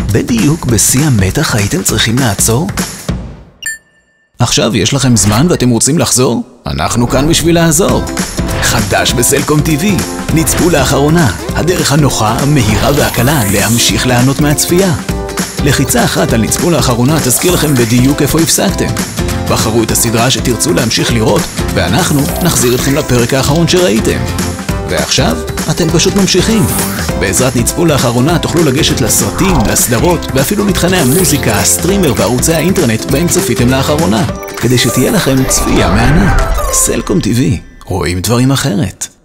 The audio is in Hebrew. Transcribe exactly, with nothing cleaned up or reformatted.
בדיוק בשיא המתח הייתם צריכים לעצור? עכשיו יש לכם זמן ואתם רוצים לחזור? אנחנו כאן בשביל לעזור. חדש בסלקום טי וי, נצפו לאחרונה, הדרך הנוחה, המהירה והקלה להמשיך ליהנות מהצפייה. לחיצה אחת על נצפו לאחרונה תזכיר לכם בדיוק איפה הפסקתם. בחרו את הסדרה שתרצו להמשיך לראות, ואנחנו נחזיר אתכם לפרק האחרון שראיתם. ועכשיו אתם פשוט ממשיכים. בעזרת נצפו לאחרונה תוכלו לגשת לסרטים, לסדרות ואפילו לתכני המוזיקה, הסטרימר וערוצי האינטרנט בהם צפיתם לאחרונה, כדי שתהיה לכם צפייה מהנה. סלקום טי וי, רואים דברים אחרת.